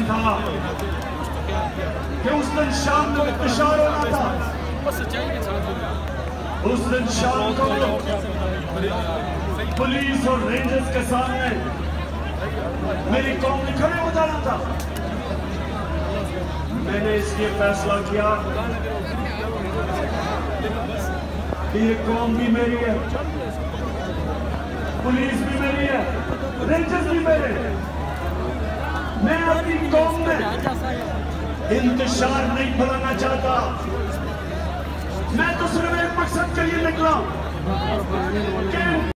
था कि उस दिन शाम को इंतशार होना था। उस दिन शाम को पुलिस और रेंजर्स के सामने मेरी कौम ने खड़े हो जाना था। मैंने इसलिए फैसला किया कि ये कौम भी मेरी है, पुलिस भी मेरी है, रेंजर्स भी मेरे। मैं अपनी कौम में इंतशार नहीं फैलाना चाहता। मैं तो सिर्फ एक मकसद के लिए निकला कि